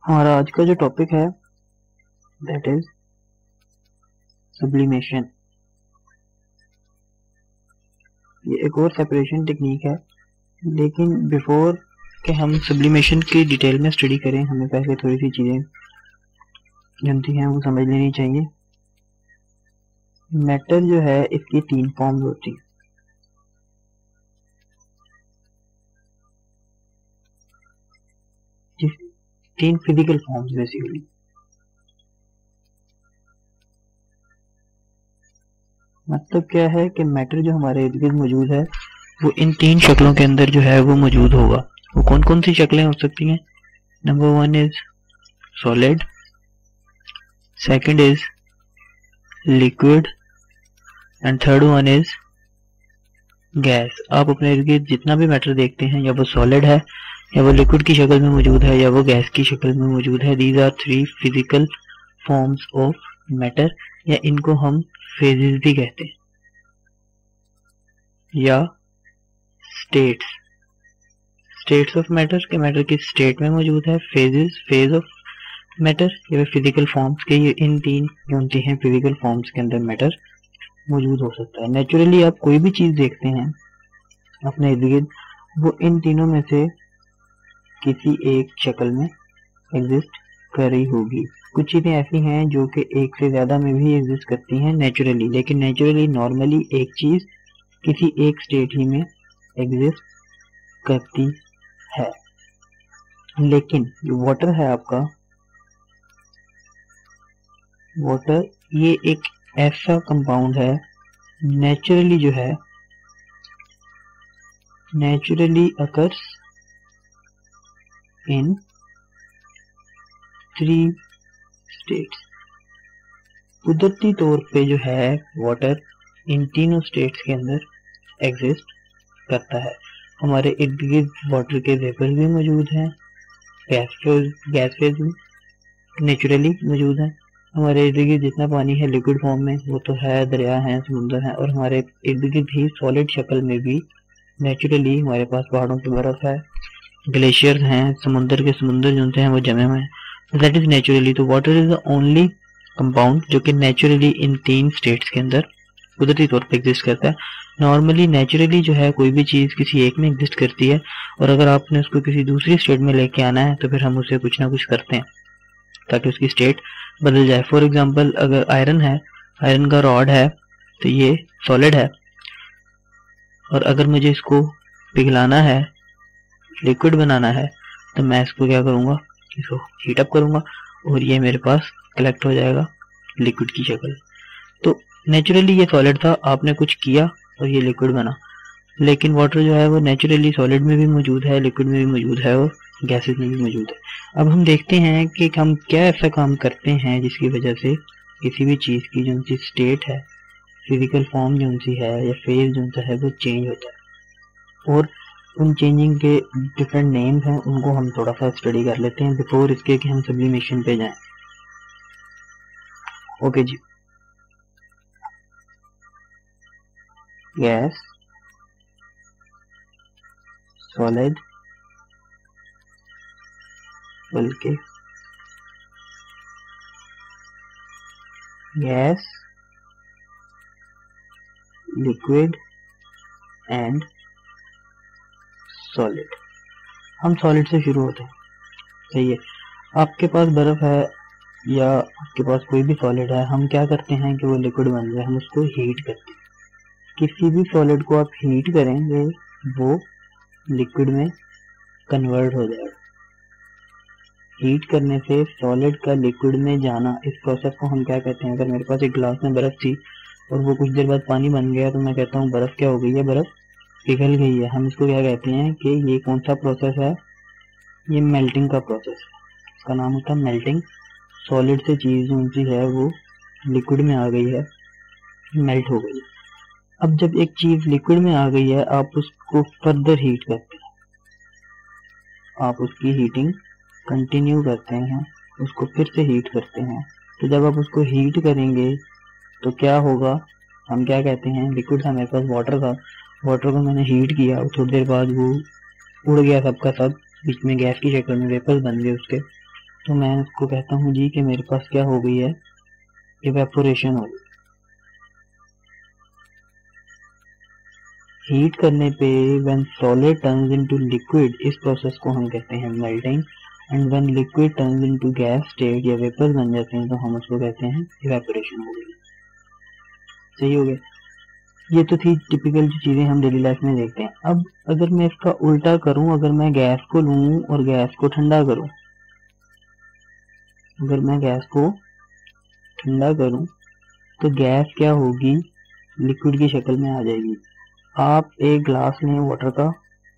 हमारा आज का जो टॉपिक है दैट इज सब्लिमेशन। ये एक और सेपरेशन टेक्निक है, लेकिन बिफोर के हम सब्लिमेशन की डिटेल में स्टडी करें हमें पहले थोड़ी सी चीज़ें जानती हैं वो समझ लेनी चाहिए। मैटर जो है इसकी तीन फॉर्म्स होती हैं। तीन फिजिकल फॉर्म्स बेसिकली। मतलब क्या है कि मैटर जो हमारे इर्द गिर्द मौजूद है वो इन तीन शक्लों के अंदर जो है वो मौजूद होगा। वो कौन कौन सी शक्लें हो सकती हैं? Number one is solid, second is liquid and third one is gas. आप अपने इर्द गिर्द जितना भी मैटर देखते हैं या वो सॉलिड है या वो लिक्विड की शक्ल में मौजूद है या वो गैस की शक्ल में मौजूद है, these are three physical forms of matter, या इनको हम फेजेस भी कहते हैं या स्टेट्स ऑफ मैटर के मैटर की स्टेट में मौजूद है। फेज ऑफ मैटर या फिजिकल फॉर्म्स के ये इन तीन जो होती हैं फिजिकल फॉर्म्स के अंदर मैटर मौजूद हो सकता है। नेचुरली आप कोई भी चीज देखते हैं अपने इर्द गिर्द वो इन तीनों में से किसी एक शक्ल में एग्जिस्ट कर रही होगी। कुछ चीजें ऐसी हैं जो कि एक से ज्यादा में भी एग्जिस्ट करती हैं नेचुरली, लेकिन नेचुरली नॉर्मली एक चीज किसी एक स्टेट ही में एग्जिस्ट करती है। लेकिन जो वाटर है आपका, वाटर ये एक ऐसा कंपाउंड है नेचुरली जो है naturally occurs in three states. कुदरती तौर पे जो है वाटर इन तीनों स्टेट्स के अंदर एग्जिस्ट करता है। हमारे इर्द गिर्द वाटर के वेपर भी मौजूद हैं, गैस फेज भी नेचुरली मौजूद है। हमारे इर्द गिर्द जितना पानी है लिक्विड फॉर्म में वो तो है, दरिया है, समुद्र है, और हमारे इर्द गिर्द ही सॉलिड शक्ल में भी नेचुरली हमारे पास पहाड़ों की बर्फ है, ग्लेशियर हैं, समुद्र जो होते हैं वो जमे हुए हैं, दैट इज नेचुरली। तो water is the only compound जो कि नेचुरली इन तीन स्टेट्स के अंदर कुदरती तौर पे एग्जिस्ट करता है। नॉर्मली नेचुरली जो है कोई भी चीज किसी एक में एग्जिस्ट करती है, और अगर आपने उसको किसी दूसरी स्टेट में लेके आना है तो फिर हम उसे कुछ ना कुछ करते हैं ताकि उसकी स्टेट बदल जाए। फॉर एग्जाम्पल अगर आयरन है, आयरन का रॉड है तो ये सॉलिड है, और अगर मुझे इसको पिघलाना है, लिक्विड बनाना है, तो मैं इसको क्या करूंगा, इसको हीट अप करूंगा और ये मेरे पास कलेक्ट हो जाएगा लिक्विड की शक्ल। तो नेचुरली ये सॉलिड था, आपने कुछ किया और ये लिक्विड बना। लेकिन वाटर जो है वो नेचुरली सॉलिड में भी मौजूद है, लिक्विड में भी मौजूद है और गैसेस में भी मौजूद है। अब हम देखते हैं कि हम क्या ऐसा काम करते हैं जिसकी वजह से किसी भी चीज की जो सी स्टेट है, फिजिकल फॉर्म जो सी है या फेज जो है वो चेंज होता है, और उन चेंजिंग के डिफरेंट नेम्स हैं, उनको हम थोड़ा सा स्टडी कर लेते हैं बिफोर इसके कि हम सब्लिमेशन पे जाएं। ओके जी, गैस, सॉलिड, बल्कि गैस, लिक्विड एंड सॉलिड। हम सॉलिड से शुरू होते हैं, सही है। आपके पास बर्फ है या आपके पास कोई भी सॉलिड है, हम क्या करते हैं कि वो लिक्विड बन जाए, हम उसको हीट करते हैं। किसी भी सॉलिड को आप हीट करेंगे वो लिक्विड में कन्वर्ट हो जाएगा। हीट करने से सॉलिड का लिक्विड में जाना, इस प्रोसेस को हम क्या कहते हैं? अगर मेरे पास एक ग्लास में बर्फ थी और वो कुछ देर बाद पानी बन गया तो मैं कहता हूँ बर्फ क्या हो गई है, बर्फ पिघल गई है। हम इसको क्या कहते हैं कि ये कौन सा प्रोसेस है? ये मेल्टिंग का प्रोसेस है, इसका नाम होता है मेल्टिंग। सॉलिड से चीज जो सी है वो लिक्विड में आ गई है, मेल्ट हो गई है। अब जब एक चीज लिक्विड में आ गई है आप उसको फर्दर हीट करते हैं, आप उसकी हीटिंग कंटिन्यू करते हैं, उसको फिर से हीट करते हैं। तो जब आप उसको हीट करेंगे तो क्या होगा, हम क्या कहते हैं, लिक्विड था मेरे पास, वाटर था, वाटर को मैंने हीट किया और थोड़ी देर बाद वो उड़ गया सबका सब, बीच में गैस की शक्ल में वेपर्स बन गए उसके। तो मैं उसको कहता हूँ जी कि मेरे पास क्या हो गई है, इवेपोरेशन हो गई। हीट करने पे when solid turns into liquid, इस प्रोसेस को हम कहते हैं melting. And when liquid turns into gas state या वेपर बन जाते हैं तो हम उसको कहते हैं इवेपोरेशन हो गई। सही हो गया। ये तो थी टिपिकल जो चीजें हम डेली लाइफ में देखते हैं। अब अगर मैं इसका उल्टा करूं, अगर मैं गैस को लूं और गैस को ठंडा करूं, अगर मैं गैस को ठंडा करूं तो गैस क्या होगी, लिक्विड की शक्ल में आ जाएगी। आप एक ग्लास लें वाटर का,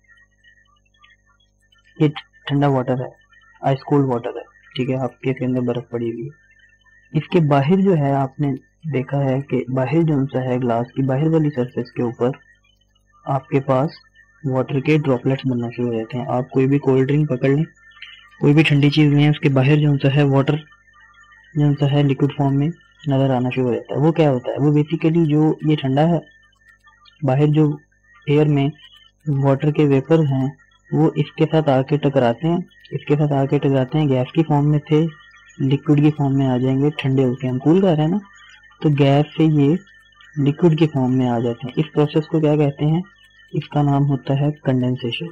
ये ठंडा वाटर है, आइस कोल्ड वाटर है, ठीक है, आपके अंदर बर्फ पड़ी हुई है। इसके बाहर जो है आपने देखा है कि बाहर जो सा है ग्लास की बाहर वाली सरफेस के ऊपर आपके पास वाटर के ड्रॉपलेट्स बनना शुरू हो जाते हैं। आप कोई भी कोल्ड ड्रिंक पकड़ लें, कोई भी ठंडी चीज लें, उसके बाहर जो सा है वाटर जो सा है लिक्विड फॉर्म में नजर आना शुरू हो जाता है। वो क्या होता है, वो बेसिकली जो ये ठंडा है, बाहर जो एयर में वाटर के वेपर हैं वो इसके साथ आके टकराते हैं, इसके साथ आके टकराते हैं, गैस की फॉर्म में थे, लिक्विड की फॉर्म में आ जाएंगे, ठंडे होके हम कूल कर रहे हैं ना, तो गैस से ये लिक्विड के फॉर्म में आ जाते हैं। इस प्रोसेस को क्या कहते हैं, इसका नाम होता है कंडेंसेशन।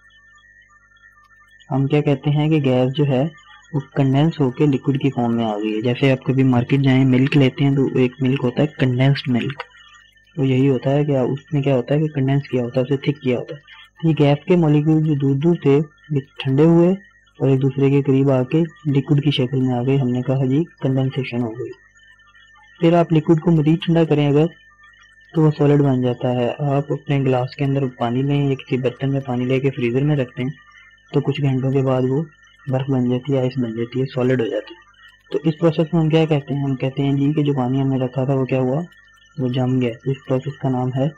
हम क्या कहते हैं कि गैस जो है वो कंडेंस होके लिक्विड की फॉर्म में आ गई है। जैसे आप कभी मार्केट जाएं मिल्क लेते हैं तो एक मिल्क होता है कंडेंस्ड मिल्क, तो यही होता है कि उसमें क्या होता है कि कंडेंस किया होता है, उसे थिक किया होता है। तो ये गैस के मॉलिक्यूल जो दूर दूर थे ये ठंडे हुए और एक दूसरे के करीब आके लिक्विड की शक्ल में आ गए, हमने कहा जी कंडेंसेशन हो गई। फिर आप लिक्विड को मजीद ठंडा करें अगर, तो वो सॉलिड बन जाता है। आप अपने ग्लास के अंदर पानी लें या किसी बर्तन में पानी लेके फ्रीजर में रखते हैं तो कुछ घंटों के बाद वो बर्फ बन जाती है, आइस बन जाती है, सॉलिड हो जाती है। तो इस प्रोसेस में हम क्या कहते हैं, हम कहते हैं जी कि जो पानी हमने रखा था वो क्या हुआ, वो जम गया। इस प्रोसेस का नाम है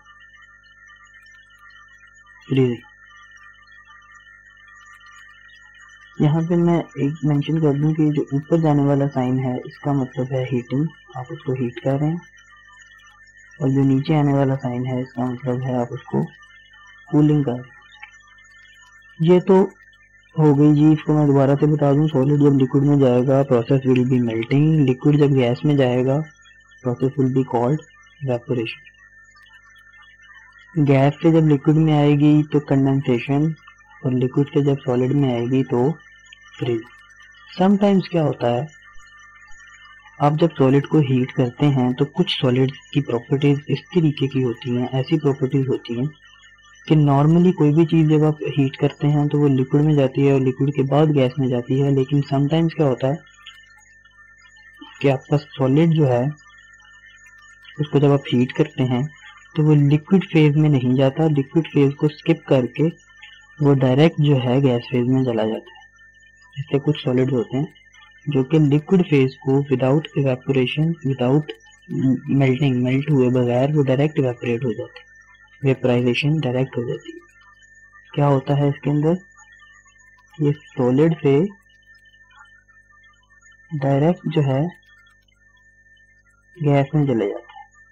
फ्रीजिंग। यहाँ पे मैं एक मेंशन कर दूं कि जो ऊपर जाने वाला साइन है इसका मतलब है हीटिंग, आप उसको हीट कर रहे हैं, और जो नीचे आने वाला साइन है इसका मतलब है आप उसको कूलिंग कर रहे हैं। ये तो हो गई जी। इसको मैं दोबारा से बता दूं, सॉलिड जब लिक्विड में जाएगा process will be melting, liquid जब गैस में जाएगा process will be called evaporation, gas से जब लिक्विड में आएगी तो कंडेंसेशन, और लिक्विड से जब सॉलिड में आएगी तो फ्रीज। समटाइम्स क्या होता है, आप जब सॉलिड को हीट करते हैं तो कुछ सॉलिड की प्रॉपर्टीज इस तरीके की होती हैं, ऐसी प्रॉपर्टीज होती हैं कि नॉर्मली कोई भी चीज़ जब आप हीट करते हैं तो वो लिक्विड में जाती है और लिक्विड के बाद गैस में जाती है। लेकिन समटाइम्स क्या होता है कि आपका सॉलिड जो है उसको जब आप हीट करते हैं तो वो लिक्विड फेज में नहीं जाता, लिक्विड फेज को स्किप करके वो डायरेक्ट जो है गैस फेज में चला जाता है। ऐसे कुछ सॉलिड्स होते हैं जो कि लिक्विड फेज को without evaporation, without melting, melt हुए बगैर वो डायरेक्ट इवेपोरेट हो जाते हैं, वेपराइजेशन डायरेक्ट हो जाती है। क्या होता है इसके अंदर, ये सॉलिड से डायरेक्ट जो है गैस में चले जाते हैं।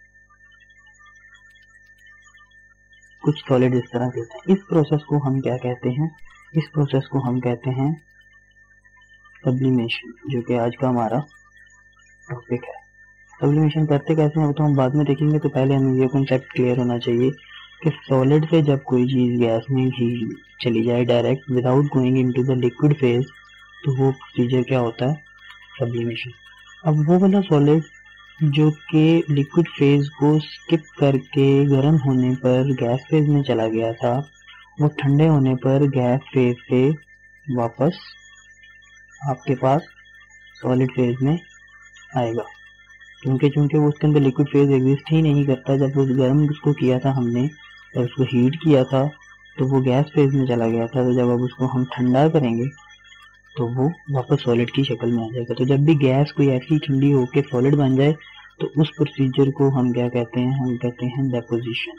कुछ सॉलिड इस तरह के होते हैं। इस प्रोसेस को हम क्या कहते हैं, इस प्रोसेस को हम कहते हैं सब्लिमेशन, जो कि आज का हमारा टॉपिक है। सब्लिमेशन करते कैसे हैं वो तो हम बाद में देखेंगे, तो पहले हमें ये कॉन्सेप्ट क्लियर होना चाहिए कि सॉलिड से जब कोई चीज़ गैस में ही चली जाए direct without going into the liquid phase, तो वो प्रोसीजर क्या होता है, सब्लिमेशन। अब वो वाला सॉलिड जो कि लिक्विड फेज को स्किप करके गर्म होने पर गैस फेज में चला गया था, वो ठंडे होने पर गैस फेज से वापस आपके पास सॉलिड फेज में आएगा, क्योंकि वो उसके अंदर लिक्विड फेज एग्जिस्ट ही नहीं करता। जब वो गर्म उसको किया था हमने और उसको हीट किया था तो वो गैस फेज में चला गया था। तो जब अब उसको हम ठंडा करेंगे तो वो वापस सॉलिड की शक्ल में आ जाएगा। तो जब भी गैस कोई ऐसी ठंडी होकर सॉलिड बन जाए तो उस प्रोसीजर को हम क्या कहते हैं, हम कहते हैं डेपोजिशन।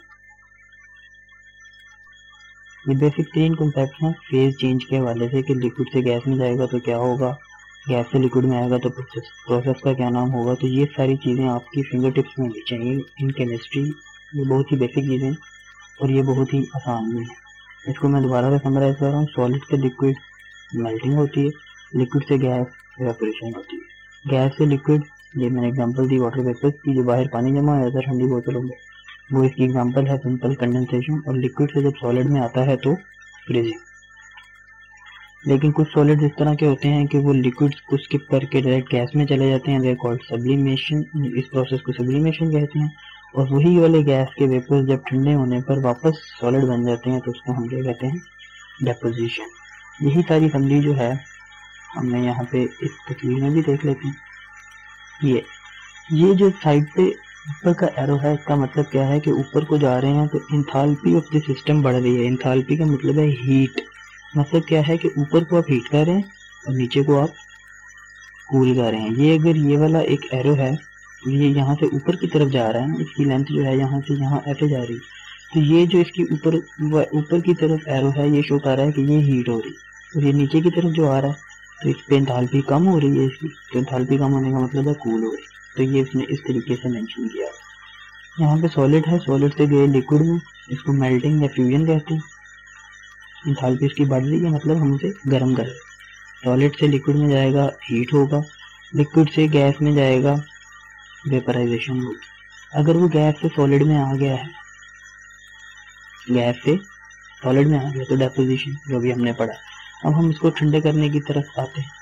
ये बेसिक 3 कॉन्सेप्ट हैं फेज चेंज के हवाले से कि लिक्विड से गैस में जाएगा तो क्या होगा, गैस से लिक्विड में आएगा तो प्रोसेस का क्या नाम होगा। तो ये सारी चीज़ें आपकी फिंगर टिप्स में होनी चाहिए इन केमिस्ट्री। ये बहुत ही बेसिक चीज़ें और ये बहुत ही आसान भी है। इसको मैं दोबारा से समराइज कर रहा हूँ। सॉलिड से लिक्विड मेल्टिंग होती है, लिक्विड से गैस इवेपोरेशन होती है। गैस से लिक्विड, ये मैंने एग्जांपल दी वाटर वेपर की, जो बाहर पानी जमा हो जाता है ठंडी बोतलों में, वो इसकी एग्जांपल है सिंपल कंडेंसेशन। और लिक्विड से जब सॉलिड में आता है तो फ्रीजिंग। लेकिन कुछ सॉलिड इस तरह के होते हैं कि वो लिक्विड को स्किप करके डायरेक्ट गैस में चले जाते हैं, दे आर कॉल्ड सब्लिमेशन। इस प्रोसेस को सब्लिमेशन कहते हैं। और वही वाले गैस के वेपर जब ठंडे होने पर वापस सॉलिड बन जाते हैं तो उसको हम क्या कहते हैं, डेपोजिशन। यही सारी समझी जो है हमने यहाँ पे इस तस्वीर में भी देख लेते हैं। ये जो साइड पे ऊपर का एरो है, इसका मतलब क्या है कि ऊपर को जा रहे हैं तो इंथैल्पी ऑफ द सिस्टम बढ़ रही है। इंथैल्पी का मतलब है हीट। मतलब क्या है कि ऊपर को आप हीट कर रहे हैं और नीचे को आप कूल कर रहे हैं। ये अगर ये वाला एक एरो है, ये यहाँ से ऊपर की तरफ जा रहा है ना, इसकी लेंथ जो है यहाँ से यहाँ ऐसे जा रही है, तो ये जो इसकी ऊपर की तरफ एरो है, ये शो कर रहा है कि ये हीट हो रही है। और ये नीचे की तरफ जो आ रहा है तो इस पे इंथैल्पी कम हो रही है इसकी। तो इंथैल्पी कम होने का मतलब है कूल हो रही है। तो ये इसने इस तरीके से मेंशन किया। यहाँ पे सॉलिड है, सॉलिड से गए लिक्विड में, इसको मेल्टिंग या फ्यूजन कहते हैं। इंथैल्पी इसकी बढ़ रही है, मतलब हम उसे गर्म कर रहे हैं। सॉलिड से लिक्विड में जाएगा, हीट होगा। लिक्विड से गैस में जाएगा, वेपराइजेशन होगी। अगर वो गैस से सॉलिड में आ गया है, गैस से सॉलिड में आ गया तो डेपोजिशन, जो भी हमने पढ़ा। अब हम इसको ठंडे करने की तरफ आते हैं।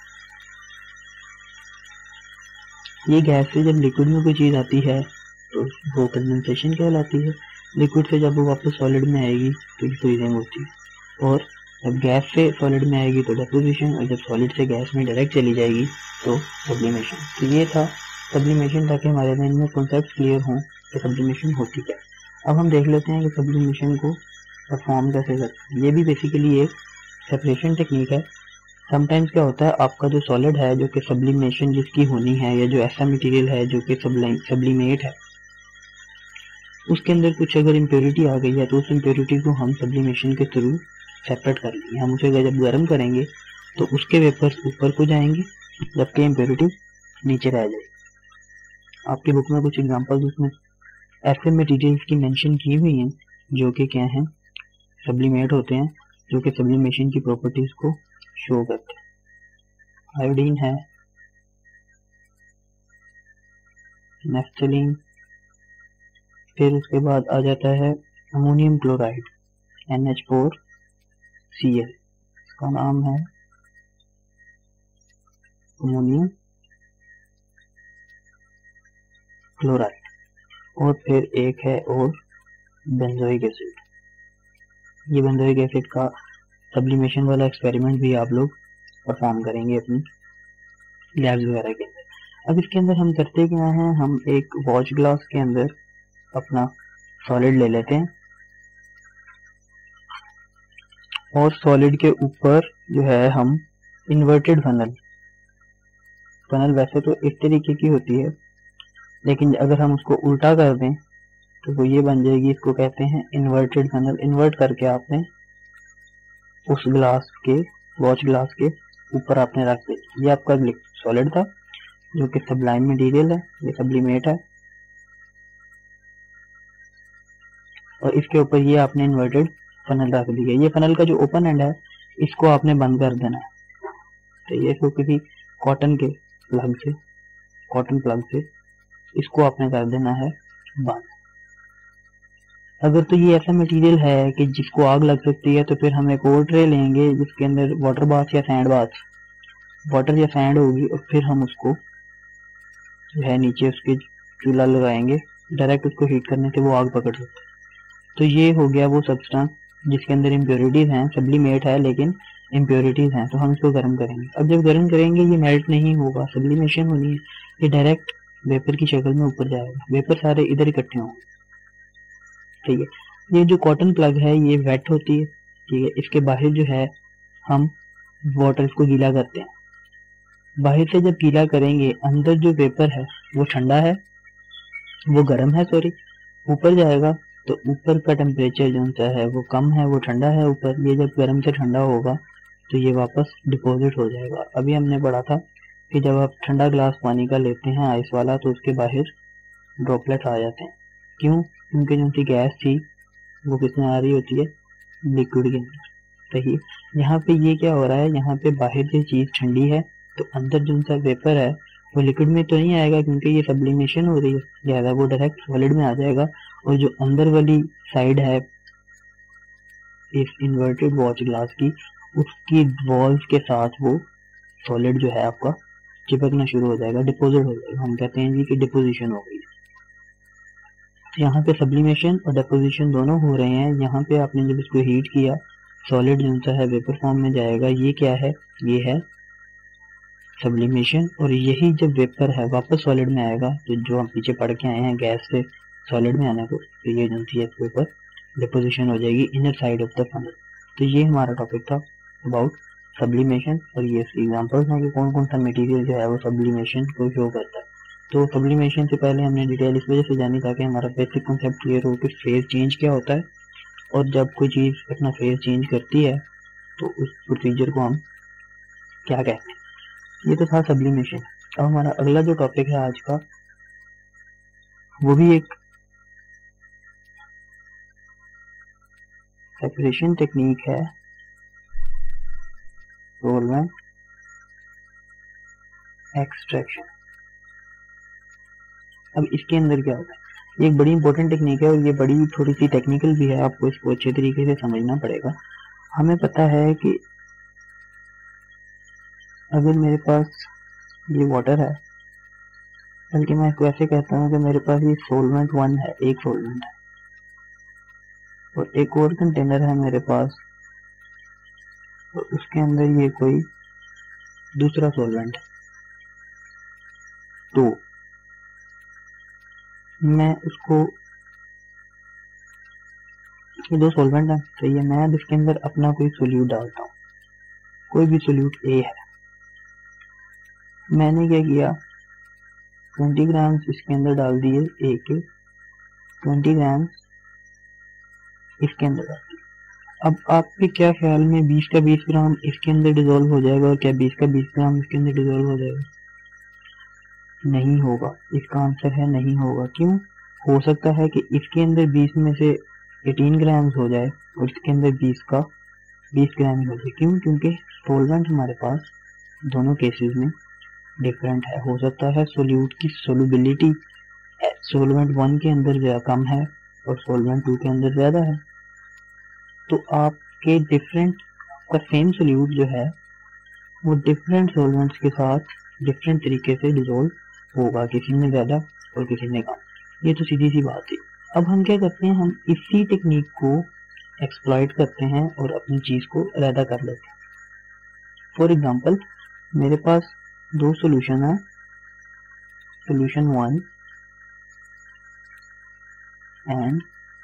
ये गैस से जब लिक्विड में कोई चीज़ आती है तो वो कंडेंसेशन कहलाती है। लिक्विड से जब वो वापस सॉलिड में आएगी तो ये फ्रीजिंग होती है। और जब गैस से सॉलिड में आएगी तो डेपोजिशन, और जब सॉलिड से गैस में डायरेक्ट चली जाएगी तो सब्लिमेशन। तो ये था सब्लिमेशन, ताकि हमारे माइंड में कॉन्सेप्ट क्लियर हों कि सब्लिमेशन होती क्या। अब हम देख लेते हैं कि सब्लिमेशन को परफॉर्म कैसे करते हैं। ये भी बेसिकली एक सेपरेशन टेक्निक है। समटाइम्स क्या होता है, आपका जो सॉलिड है जो कि सब्लिमेशन जिसकी होनी है, या जो ऐसा मटेरियल है जो कि सब्लिमेट है, उसके अंदर कुछ अगर इम्प्योरिटी आ गई है तो उस इम्प्योरिटी को हम सब्लिमेशन के थ्रू सेपरेट कर लेंगे। हम उसे जब गर्म करेंगे तो उसके वेपर्स ऊपर को जाएंगे, जबकि इम्प्योरिटी नीचे रह जाएगी। आपकी बुक में कुछ एग्जांपल्स उसमें ऐसे मटेरियल्स की मेंशन की हुई हैं जो कि क्या हैं, सब्लिमेट होते हैं, जो कि सब्लिमेशन की प्रॉपर्टीज को शो करते हैं। आयोडीन है, नेफ्थलीन, फिर उसके बाद आ जाता है अमोनियम क्लोराइड NH4Cl, इसका नाम है अमोनियम क्लोराइड। और फिर एक है और बेंजोइक एसिड। ये बेंजोइक एसिड का सब्लिमेशन वाला एक्सपेरिमेंट भी आप लोग परफॉर्म करेंगे अपनी लैब्स वगैरह के अंदर। अब इसके अंदर हम करते क्या हैं, हम एक वॉच ग्लास के अंदर अपना सॉलिड ले लेते हैं और सॉलिड के ऊपर जो है हम इन्वर्टेड फनल वैसे तो इस तरीके की होती है, लेकिन अगर हम उसको उल्टा कर दें तो वो ये बन जाएगी। इसको कहते हैं इन्वर्टेड फनल। इन्वर्ट करके आपने उस ग्लास के, वॉच ग्लास के ऊपर आपने रख दिया। ये आपका सॉलिड था जो कि सब्लाइम मटेरियल है, ये सब्लिमेट है, और इसके ऊपर ये आपने इन्वर्टेड फनल रख दिया। ये फनल का जो ओपन एंड है इसको आपने बंद कर देना है। तो ये इसको किसी कॉटन प्लग से इसको आपने कर देना है बंद। अगर तो ये ऐसा मटेरियल है कि जिसको आग लग सकती है तो फिर हम एक और ट्रे लेंगे जिसके अंदर वाटर या सैंड होगी, और फिर हम उसको जो है नीचे उसके चूल्हा लगाएंगे। डायरेक्ट उसको हीट करने से वो आग पकड़ सकता है। तो ये हो गया वो सब्सटेंस जिसके अंदर इम्प्योरिटीज हैं, सब्लिमेट है लेकिन इम्प्योरिटीज हैं। तो हम इसको गर्म करेंगे। अब जब गर्म करेंगे ये मेल्ट नहीं होगा, सब्लिमेशन होनी है, ये डायरेक्ट वेपर की शक्ल में ऊपर जाएगा। वेपर सारे इधर इकट्ठे होंगे, ठीक है। ये जो कॉटन प्लग है ये वेट होती है, ठीक है। इसके बाहर जो है हम वाटर को गीला करते हैं। बाहर से जब गीला करेंगे, अंदर जो वेपर है वो ठंडा है, वो गर्म है, सॉरी, ऊपर जाएगा तो ऊपर का टेम्परेचर जो है वो कम है, वो ठंडा है ऊपर। ये जब गर्म से ठंडा होगा तो ये वापस डिपॉजिट हो जाएगा। अभी हमने पढ़ा था कि जब आप ठंडा ग्लास पानी का लेते हैं आइस वाला तो उसके बाहर ड्रॉपलेट आ जाते हैं। क्यों? क्योंकि जो उनकी गैस थी वो किसमें आ रही होती है, लिक्विड के अंदर, सही। यहाँ पे ये क्या हो रहा है, यहाँ पे बाहर से चीज ठंडी है तो अंदर जो सा वेपर है वो लिक्विड में तो नहीं आएगा क्योंकि ये सब्लिमेशन हो रही है, लिहाजा वो डायरेक्ट सॉलिड में आ जाएगा। और जो अंदर वाली साइड है इस इन्वर्टेड वॉच ग्लास की, उसकी वॉल्स के साथ वो सॉलिड जो है आपका चिपकना शुरू हो जाएगा, डिपोजिट हो जाएगा। हम कहते हैं जी कि डिपोजिशन हो गई। तो यहाँ पे सब्लिमेशन और डिपोजिशन दोनों हो रहे हैं। यहाँ पे आपने जब इसको हीट किया सॉलिड जो सा है वेपर फॉर्म में जाएगा। ये क्या है, ये है सब्लिमेशन। और यही जब वेपर है वापस सॉलिड में आएगा, तो जो हम पीछे पढ़ के आए हैं गैस से सॉलिड में आने को, तो ये जो सी है वेपर डिपोजिशन हो जाएगी inner side of the funnel. तो ये हमारा टॉपिक था अबाउट सब्लिमेशन। और ये एग्जांपल्स हैं कि कौन कौन सा मटेरियल जो है वो सब्लिमेशन को शो करता है। तो सब्लिमेशन से पहले हमने डिटेल इस वजह से जानी ताकि हमारा बेसिक कॉन्सेप्ट क्लियर हो कि फेज चेंज क्या होता है और जब कोई चीज़ अपना फेज चेंज करती है तो उस प्रोसीजर को हम क्या कहते हैं। ये तो था सब्लिमेशन। अब हमारा अगला जो टॉपिक है आज का वो भी एक सेपरेशन टेक्निक है, सॉल्वेंट एक्सट्रैक्शन। अब इसके अंदर क्या होता है, ये एक बड़ी इंपॉर्टेंट टेक्निक है और ये बड़ी थोड़ी सी टेक्निकल भी है, आपको इसको अच्छे तरीके से समझना पड़ेगा। हमें पता है कि अगर मेरे पास ये वाटर है, बल्कि मैं इसको ऐसे कहता हूँ कि मेरे पास ये सोलवेंट 1 है, एक सोलवेंट है और एक और कंटेनर है मेरे पास और उसके अंदर ये कोई दूसरा सोलवेंट है। तो मैं उसको, ये दो सोलवेंट है, सही है। मैं अब इसके अंदर अपना कोई सोल्यूट डालता हूँ, कोई भी सोल्यूट ए है। मैंने क्या किया, 20 ग्राम इसके अंदर डाल दिए ए के, 20 ग्राम इसके अंदर डाल दिए। अब आपके क्या ख्याल में 20 का 20 ग्राम इसके अंदर डिसॉल्व हो जाएगा और क्या 20 का 20 ग्राम इसके अंदर डिसॉल्व हो जाएगा? नहीं होगा। इसका आंसर है नहीं होगा। क्यों? हो सकता है कि इसके अंदर 20 में से 18 ग्राम हो जाए और इसके अंदर 20 का 20 ग्राम हो जाए। क्यों? क्योंकि सोलवेंट हमारे पास दोनों केसेस में डिफरेंट है। हो सकता है सोल्यूट की सोलबिलिटी सोलवेंट 1 के अंदर ज्यादा कम है और सोलवेंट 2 के अंदर ज्यादा है, तो आपके डिफरेंट का सेम सोल्यूट जो है वो डिफरेंट सोलवेंट्स के साथ डिफरेंट तरीके से डिसॉल्व होगा, किसी में ज्यादा और किसी में कम। ये तो सीधी सी बात है। अब हम क्या करते हैं, हम इसी टेक्निक को एक्सप्लॉइट करते हैं और अपनी चीज को अलग कर लेते हैं। फॉर एग्जांपल मेरे पास दो सॉल्यूशन है, सॉल्यूशन 1 एंड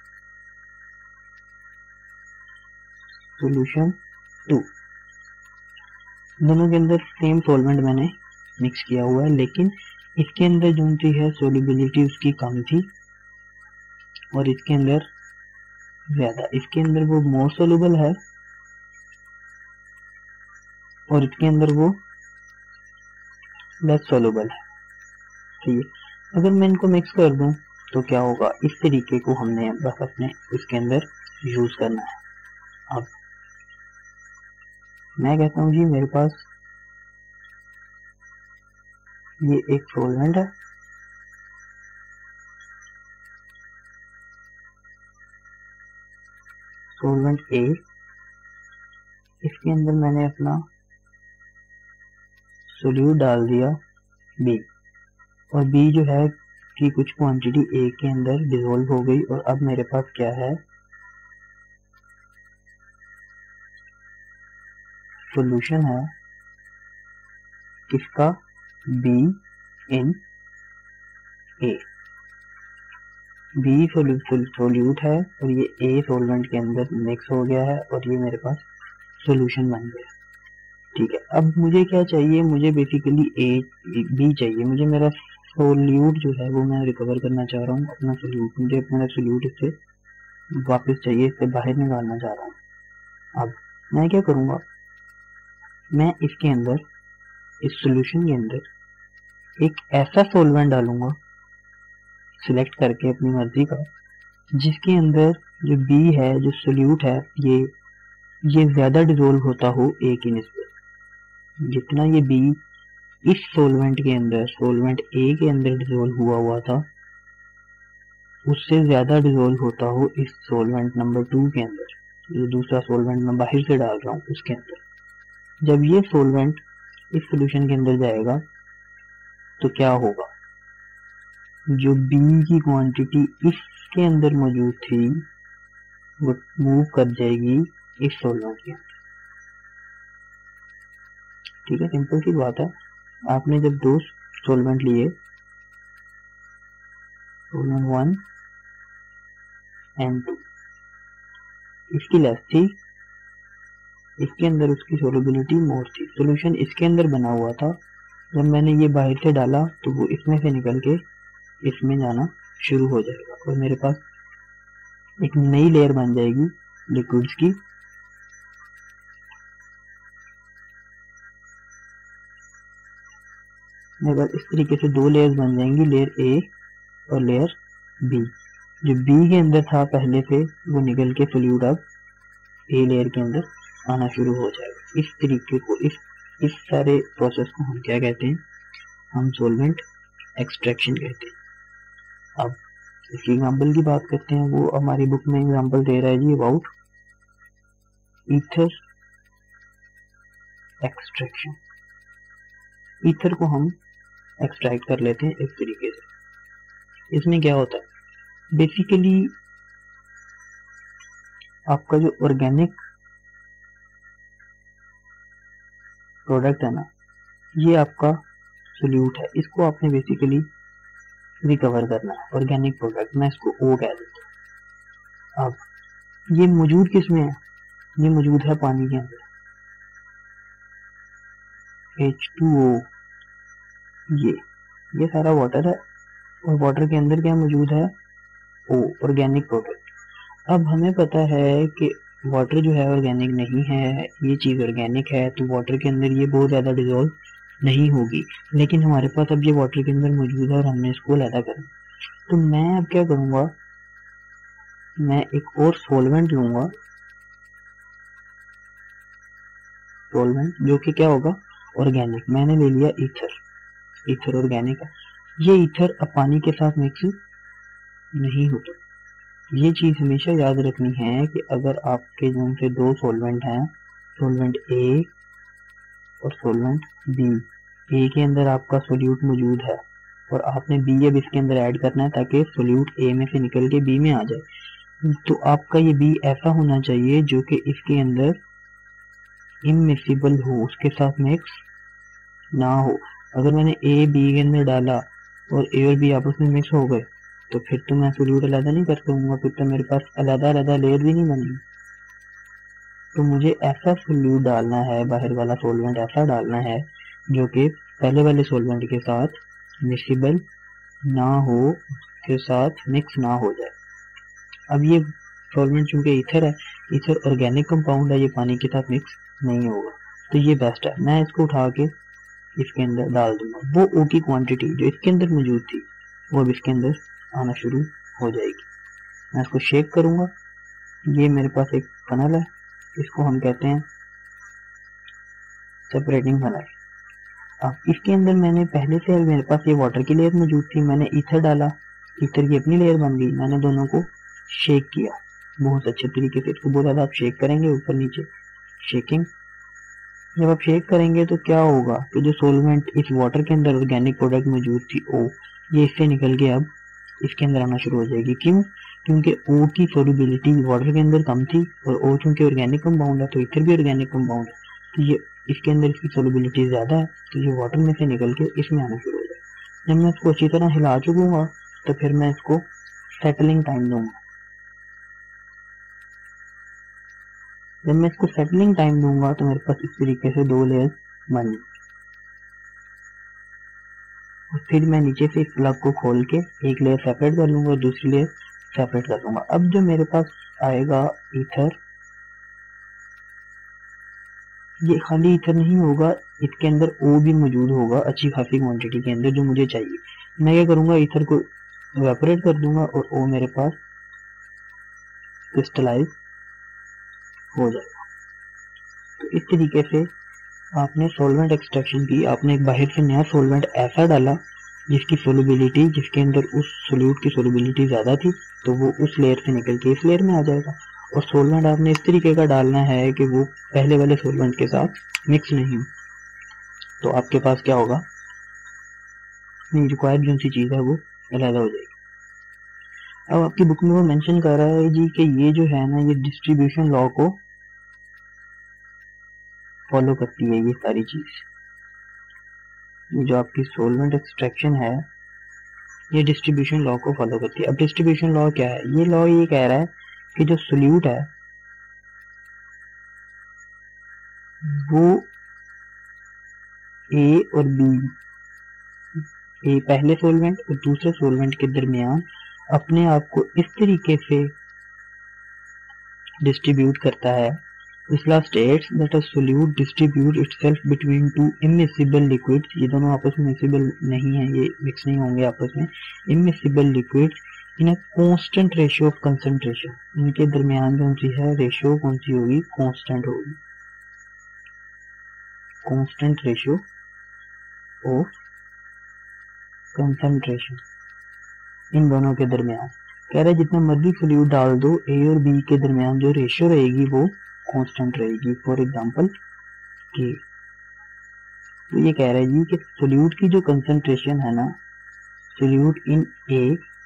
सॉल्यूशन 2। दोनों के अंदर सेम सॉल्वेंट मैंने मिक्स किया हुआ है, लेकिन इसके अंदर जो सी है सोलिबिलिटी उसकी कम थी और इसके अंदर ज्यादा। इसके अंदर वो मोर सोलुबल है और इसके अंदर वो लेस सोलुबल है। ठीक है, अगर मैं इनको मिक्स कर दूं तो क्या होगा, इस तरीके को हमने बस अपने इसके अंदर यूज करना है। अब मैं कहता हूं जी मेरे पास ये एक सॉल्वेंट है, सॉल्वेंट ए, इसके अंदर मैंने अपना सोल्यूट डाल दिया बी, और बी जो है कि कुछ क्वांटिटी ए के अंदर डिसॉल्व हो गई और अब मेरे पास क्या है, सॉल्यूशन है किसका, B in A. B solute है और ये ए सॉल्वेंट के अंदर मिक्स हो गया है और ये मेरे पास सॉल्यूशन बन गया। ठीक है, अब मुझे क्या चाहिए, मुझे बेसिकली बी चाहिए। मुझे मेरा सोल्यूट जो है वो मैं रिकवर करना चाह रहा हूँ, अपना सोल्यूट, मुझे अपना सोल्यूट इससे वापस चाहिए, इससे बाहर निकालना चाह रहा हूँ। अब मैं क्या करूँगा, मैं इसके अंदर, इस सॉल्यूशन के अंदर एक ऐसा सॉल्वेंट डालूंगा सिलेक्ट करके अपनी मर्जी का, जिसके अंदर जो बी है, जो सोल्यूट है, ये ये ज्यादा डिजोल्व होता हो ए की निस्बत, जितना ये बी इस सोलवेंट के अंदर, सोलवेंट ए के अंदर डिजोल्व हुआ था, उससे ज्यादा डिजोल्व होता हो इस सोलवेंट नंबर 2 के अंदर, ये दूसरा सोलवेंट मैं बाहर से डाल रहा हूँ उसके अंदर। जब ये सोलवेंट इस सोल्यूशन के अंदर जाएगा तो क्या होगा, जो बी की क्वांटिटी इसके अंदर मौजूद थी वो मूव कर जाएगी इस सोलवेंट के अंदर। ठीक है, सिंपल सी बात है। आपने जब दो सोलवेंट लिए, सोलवेंट 1 एंड 2, इसकी लेस थी, इसके अंदर उसकी सोलबिलिटी मोर थी, सोल्यूशन इसके अंदर बना हुआ था। जब मैंने ये बाहर से डाला तो वो इसमें से निकल के इसमें जाना शुरू हो जाएगा और मेरे पास एक नई लेयर बन जाएगी लिक्विड्स की। मेरे पास इस तरीके से दो लेयर्स बन जाएंगी, लेयर ए और लेयर बी। जो बी के अंदर था पहले से वो निकल के फ्लूइड अब ए लेयर के अंदर आना शुरू हो जाएगा। इस तरीके को, इस सारे प्रोसेस को हम क्या कहते हैं, हम सॉल्वेंट एक्सट्रैक्शन कहते हैं। अब इसकी एग्जांपल की बात करते हैं, वो हमारी बुक में एग्जांपल दे रहा है जी अबाउट ईथर एक्सट्रैक्शन। ईथर को हम एक्सट्रैक्ट कर लेते हैं इस तरीके से। इसमें क्या होता है, बेसिकली आपका जो ऑर्गेनिक प्रोडक्ट है ना, ये आपका सोल्यूट है, इसको आपने बेसिकली रिकवर करना है, ऑर्गेनिक प्रोडक्ट, मैं इसको ओ कह देता हूँ। अब ये मौजूद किस में है, ये मौजूद है पानी के अंदर, H2O, ये सारा वाटर है और वाटर के अंदर क्या मौजूद है, ओ, ऑर्गेनिक प्रोडक्ट। अब हमें पता है कि वाटर जो है ऑर्गेनिक नहीं है, ये चीज़ ऑर्गेनिक है, तो वाटर के अंदर ये बहुत ज़्यादा डिजोल्व नहीं होगी, लेकिन हमारे पास अब ये वाटर के अंदर मौजूद है और हमने इसको अलग करना। तो मैं अब क्या करूँगा, मैं एक और सॉल्वेंट लूँगा, सॉल्वेंट जो कि क्या होगा, ऑर्गेनिक। मैंने ले लिया ईथर, ईथर ऑर्गेनिक है। ये ईथर अब पानी के साथ मिक्स नहीं होता। ये चीज़ हमेशा याद रखनी है कि अगर आपके जो से दो सॉल्वेंट हैं, सॉल्वेंट ए और सॉल्वेंट बी, ए के अंदर आपका सोल्यूट मौजूद है और आपने बी अब इसके अंदर ऐड करना है ताकि सोल्यूट ए में से निकल के बी में आ जाए। तो आपका ये बी ऐसा होना चाहिए जो कि इसके अंदर इमिक्सिबल हो, उसके साथ मिक्स ना हो। अगर मैंने ए बी के अंदर डाला और ए और बी आपस में मिक्स हो गए तो फिर तो मैं सोल्यूट अलग नहीं कर सकूंगा, फिर तो मेरे पास अलग अलग लेयर भी नहीं बनेगी। तो मुझे ऐसा सोल्यूट डालना है, बाहर वाला सोल्वेंट ऐसा डालना है जो कि पहले वाले सोल्वेंट के साथ मिक्सिबल ना हो, के साथ मिक्स ना हो जाए। अब ये सोल्वेंट चूंकि ईथर है, ईथर ऑर्गेनिक कंपाउंड है, ये पानी के साथ मिक्स नहीं होगा, तो ये बेस्ट है। मैं इसको उठा के इसके अंदर डाल दूंगा, वो ओ की क्वांटिटी जो इसके अंदर मौजूद थी वो अब इसके अंदर आना शुरू हो जाएगी। मैं इसको शेक करूंगा, ये मेरे पास एक फनल है, इसको हम कहते हैं सेपरेटिंग फनल। अब इसके अंदर मैंने पहले से मेरे पास ये वाटर की लेयर मौजूद थी, मैंने ईथर डाला, ईथर की अपनी लेयर बन गई, मैंने दोनों को शेक किया बहुत अच्छे तरीके से। इसको बहुत ज़्यादा आप शेक करेंगे, ऊपर नीचे शेकिंग। जब आप शेक करेंगे तो क्या होगा कि जो सोलवेंट इस वाटर के अंदर ऑर्गेनिक प्रोडक्ट मौजूद थी ओ, ये इससे निकल के अब इसके अंदर आना शुरू हो जाएगी। क्यों? क्योंकि ओ की सोल्युबिलिटी वाटर के अंदर कम थी और ओ चूंकि ऑर्गेनिक कंपाउंड है तो इथर भी ऑर्गेनिक कंपाउंड है, तो ये इसके अंदर इसकी सोल्युबिलिटी ज़्यादा है, तो ये वाटर में से निकल के इसमें आना शुरू हो जाएगा। जब मैं इसको अच्छी तरह हिला चुकूंगा तो फिर मैं इसको सेटलिंग टाइम दूंगा। जब मैं इसको सेटलिंग टाइम दूंगा तो मेरे पास इस तरीके से दो लेयर्स बन गई और फिर मैं नीचे से इस प्लग को खोल के एक लेयर सेपरेट कर लूंगा और दूसरी लेयर सेपरेट कर लूंगा। अब जो मेरे पास आएगा ईथर, ये खाली ईथर नहीं होगा, इसके अंदर ओ भी मौजूद होगा अच्छी खासी क्वांटिटी के अंदर जो मुझे चाहिए। मैं क्या करूंगा, ईथर को इवेपोरेट कर दूंगा और ओ मेरे पास क्रिस्टलाइज हो जाएगा। तो इस तरीके से आपने सॉल्वेंट एक्सट्रैक्शन की, आपने एक बाहर से नया सॉल्वेंट ऐसा डाला जिसकी सोलिबिलिटी, जिसके अंदर उस सोल्यूट की सोलिबिलिटी ज़्यादा थी, तो वो उस लेयर से निकल के इस लेयर में आ जाएगा। और सॉल्वेंट आपने इस तरीके का डालना है कि वो पहले वाले सॉल्वेंट के साथ मिक्स नहीं हो, तो आपके पास क्या होगा, रिक्वायर्ड जो सी चीज़ है वो अलग हो जाएगी। अब आपकी बुक में वो मेंशन कर रहा है जी कि ये जो है ना, ये डिस्ट्रीब्यूशन लॉ को फॉलो करती है। ये सारी चीज़ जो आपकी सॉल्वेंट एक्सट्रैक्शन है ये डिस्ट्रीब्यूशन लॉ को फॉलो करती है। अब डिस्ट्रीब्यूशन लॉ क्या है? ये लॉ ये कह रहा है कि जो सोल्यूट है वो ए और बी, ए पहले सॉल्वेंट और दूसरे सॉल्वेंट के दरमियान अपने आप को इस तरीके से डिस्ट्रीब्यूट करता है। This law states that a solute distributes itself between two immiscible liquids, ये दोनों आपस में miscible नहीं है, ये मिक्स नहीं होंगे आपस में, immiscible liquids in a constant ratio of concentration, इनके दरमियान कौन सी है रेशियो, कौन सी होगी, कांस्टेंट होगी, कांस्टेंट रेशियो ऑफ कंसंट्रेशन इन दोनों के दरमियान। कह रहा है जितना मर्जी सोल्यूट डाल दो, ए और बी के दरमियान जो रेशियो रहेगी वो कांस्टेंट रहेगी। फॉर एग्जांपल के, तो ये कह रहा है जी कि सोल्यूट की जो कंसंट्रेशन है ना, सोल्यूट इन ए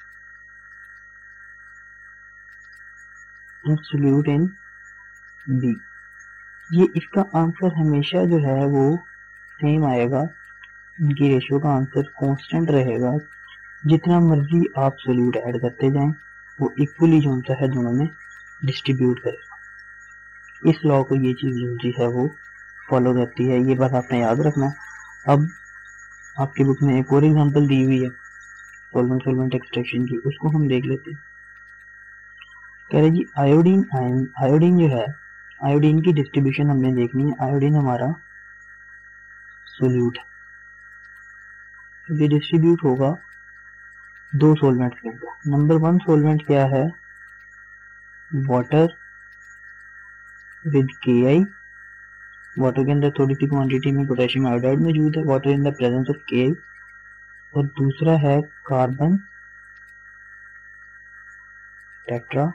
और सोल्यूट इन बी, ये इसका आंसर हमेशा जो है वो सेम आएगा, इनकी रेशियो का आंसर कांस्टेंट रहेगा। जितना मर्जी आप सोल्यूट ऐड करते जाएं वो इक्वली जो होता है दोनों में डिस्ट्रीब्यूट करेगा। इस लॉ को ये चीज़ जो है वो फॉलो करती है, ये बात आपने याद रखना। अब आपकी बुक में एक और एग्जांपल दी हुई है सॉल्वेंट एक्सट्रैक्शन की, उसको हम देख लेते हैं। कह रहे जी आयोडीन आयन, आयोडीन जो है, आयोडीन की डिस्ट्रीब्यूशन हमने देखनी है। आयोडीन हमारा सोल्यूट है, ये डिस्ट्रीब्यूट होगा दो सॉल्वेंट के अंदर। नंबर 1 सॉल्वेंट क्या है, वाटर विद Ki, वाटर के अंदर थोड़ी सी क्वांटिटी में पोटेशियम आयोडाइड मौजूद है, water in the presence of Ki। और दूसरा है कार्बन टेट्रा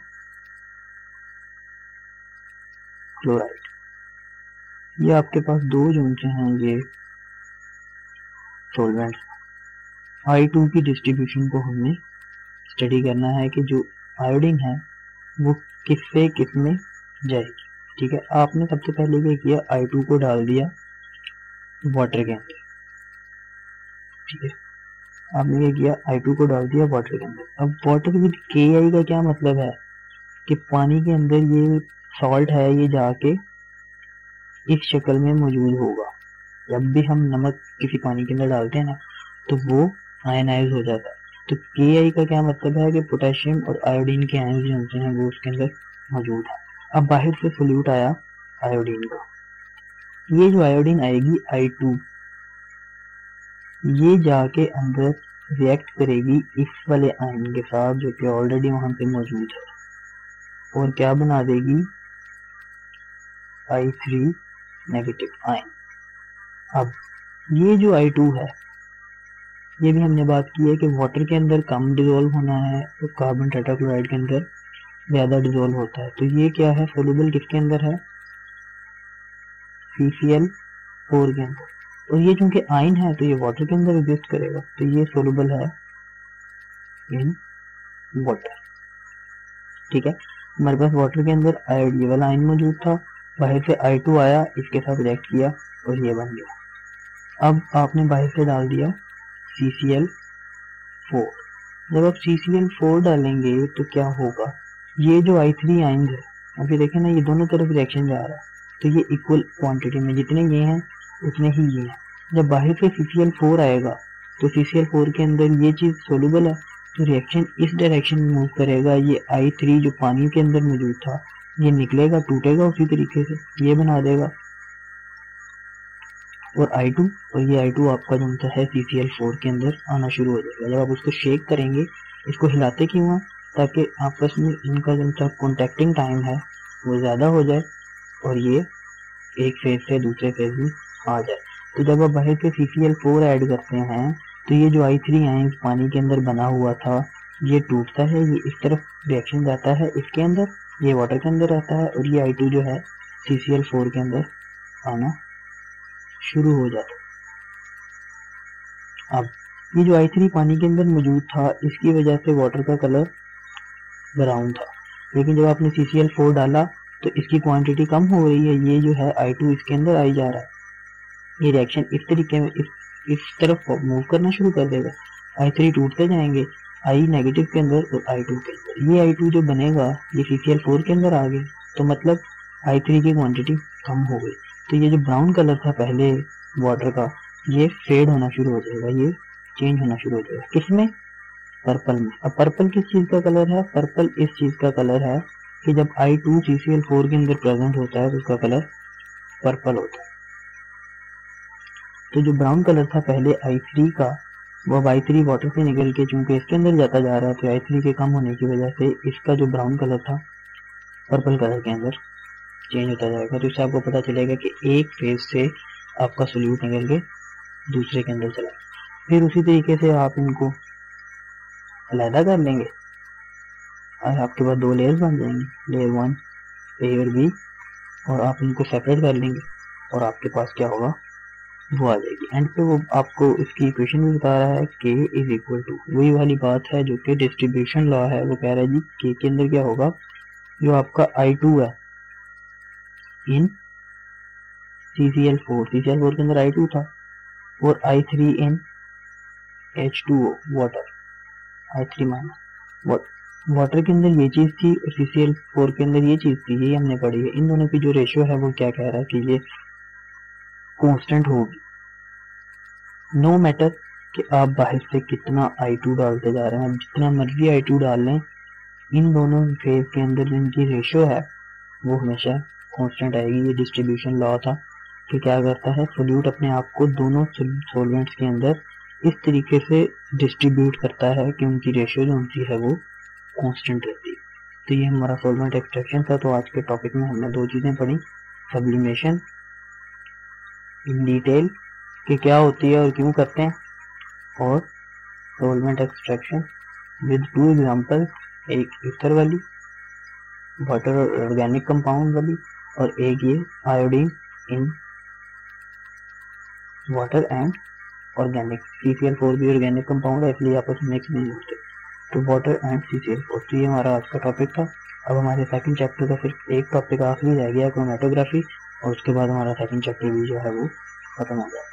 क्लोराइड। ये आपके पास दो जोन से हैं ये सॉल्वेंट। I2 की डिस्ट्रीब्यूशन को हमने स्टडी करना है कि जो आयोडीन है वो किससे किस में जाएगी। ठीक है, आपने सबसे पहले क्या किया, I2 को डाल दिया वाटर के अंदर। ठीक है, आपने क्या किया, I2 को डाल दिया वाटर के अंदर। अब वाटर विद Ki का क्या मतलब है कि पानी के अंदर ये सॉल्ट है, ये जाके इस शक्ल में मौजूद होगा। जब भी हम नमक किसी पानी के अंदर डालते हैं ना तो वो आयनाइज हो जाता है। तो Ki का क्या मतलब है कि पोटेशियम और आयोडीन के आयन जो होते हैं वो उसके अंदर मौजूद है। अब बाहर से सोल्यूट आया आयोडीन का, ये जो आयोडीन आएगी I2, ये जाके अंदर रिएक्ट करेगी इस वाले आयन के साथ जो कि ऑलरेडी वहां पे मौजूद है, और क्या बना देगी, I3 नेगेटिव आयन। अब ये जो I2 है, ये भी हमने बात की है कि वाटर के अंदर कम डिजोल्व होना है और कार्बन टेट्राक्लोराइड के अंदर ज्यादा डिजोल्व होता है। तो ये क्या है, सोल्यूबल किसके अंदर है, CCl4 के अंदर। और ये चूंकि आयन है तो ये वाटर के अंदर एग्जिस्ट करेगा, तो ये सोल्यूबल है इन वाटर। ठीक है, हमारे पास वाटर के अंदर ये वाला आयन मौजूद था, बाहर से I2 आया, इसके साथ रिएक्ट किया और ये बन गया। अब आपने बाहर से डाल दिया CCl4। जब आप CCl4 डालेंगे तो क्या होगा, ये जो I3 आयन है, अभी देखें ना, ये दोनों तरफ रिएक्शन जा रहा है, तो ये इक्वल क्वांटिटी में जितने ये हैं उतने ही ये हैं। जब बाहर से CCl4 आएगा तो CCl4 के अंदर ये चीज़ सोल्यूबल है, तो रिएक्शन इस डायरेक्शन में मूव करेगा। ये I3 जो पानी के अंदर मौजूद था ये निकलेगा, टूटेगा उसी तरीके से, ये बना देगा, और I2, और ये I2 आपका जो होता है CCl4 के अंदर आना शुरू हो जाएगा। जब आप उसको शेक करेंगे, इसको हिलाते क्यों हैं, ताकि आपस में इनका जो कॉन्टैक्टिंग टाइम है वो ज़्यादा हो जाए और ये एक फेज से दूसरे फेज में आ जाए। तो जब आप बाहर के CCl4 ऐड करते हैं तो ये जो I3 है इस पानी के अंदर बना हुआ था ये टूटता है, ये इस तरफ रिएक्शन जाता है इसके अंदर, ये वाटर के अंदर रहता है और ये I2 जो है CCl4 के अंदर आना शुरू हो जाता है। अब ये जो I3 पानी के अंदर मौजूद था इसकी वजह से वाटर का कलर ब्राउन था, लेकिन जब आपने CCl4 डाला तो इसकी क्वांटिटी कम हो रही है, ये जो है I2 इसके अंदर आई जा रहा है, ये रिएक्शन इस तरीके में इस तरफ मूव करना शुरू कर देगा। I3 टूटते जाएंगे I नेगेटिव के अंदर और I2 के अंदर, ये I2 जो बनेगा ये CCl4 के अंदर आ गया, तो मतलब I3 की क्वांटिटी कम हो गई। तो ये जो ब्राउन कलर था पहले वाटर का ये फेड होना शुरू हो जाएगा, ये चेंज होना शुरू हो जाएगा। किसमें? पर्पल में। अब पर्पल किस चीज का कलर है? पर्पल इस चीज का कलर है कि जब I2 CCl4 के अंदर प्रेजेंट होता है तो उसका कलर पर्पल होता है। तो जो ब्राउन कलर था पहले I3 का, वो अब I3 वाटर से निकल के चूंकि इसके अंदर जाता जा रहा है तो I3 के कम होने की वजह से इसका जो ब्राउन कलर था पर्पल कलर के अंदर चेंज होता जाएगा। तो इससे आपको पता चलेगा कि एक फेज से आपका सोल्यूट निकल के दूसरे के अंदर चला। फिर उसी तरीके से आप इनको अलहदा कर लेंगे और आपके पास दो लेयर्स बन जाएंगे, लेयर 1 A और B, और आप इनको सेपरेट कर लेंगे और आपके पास क्या होगा वो आ जाएगी। एंड पे वो आपको इसकी इक्वेशन भी बता रहा है K इज इक्वल टू, वही वाली बात है जो कि डिस्ट्रीब्यूशन लॉ है, वो कह रहा है जी K के अंदर क्या होगा, जो आपका I2 है इन CCl4 के अंदर I2 था और I3 इन H2O water, I3 minus water के अंदर ये चीज थी और CCl4 के अंदर ये चीज थी, यही हमने पढ़ी है। इन दोनों की जो रेशियो है वो क्या कह रहा है कि ये कांस्टेंट होगी, नो मैटर कि आप बाहर से कितना I2 डालते जा रहे हैं, जितना मर्जी I2 डाल लें, इन दोनों फेज के अंदर जिनकी रेशियो है वो हमेशा कांस्टेंट आएगी। ये डिस्ट्रीब्यूशन लॉ था कि क्या करता है, सोल्यूट अपने आप को दोनों सॉल्वेंट्स के अंदर इस तरीके से डिस्ट्रीब्यूट करता है कि उनकी रेशियो जो होती है वो कांस्टेंट रहती है। तो ये हमारा सॉल्वेंट एक्सट्रैक्शन था। तो आज के टॉपिक में हमने दो चीजें पढ़ी, सब्लिमेशन इन डिटेल कि क्या होती है और क्यों करते हैं, और solvent extraction with two example, एक ईथर वाली वाटर और ऑर्गेनिक कंपाउंड वाली, और एक ये iodine in water and organic. CCl4 भी ऑर्गेनिक कंपाउंड है इसलिए आपस में मिक्स नहीं होते, तो वाटर एंड CCl4। तो ये हमारा आज का टॉपिक था। अब हमारे सेकंड चैप्टर का सिर्फ एक टॉपिक आखिरी रह गया, क्रोमेटोग्राफी, और उसके बाद हमारा सेकंड चैप्टर भी जो है वो खत्म हो जाएगा।